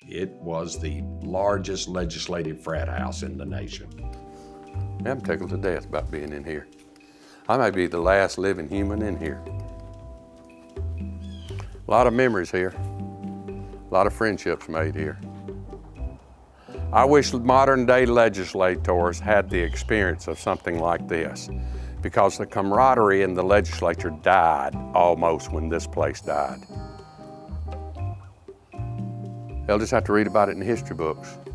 It was the largest legislative frat house in the nation. I'm tickled to death about being in here. I may be the last living human in here. A lot of memories here. A lot of friendships made here. I wish modern day legislators had the experience of something like this, because the camaraderie in the legislature died almost when this place died. They'll just have to read about it in the history books.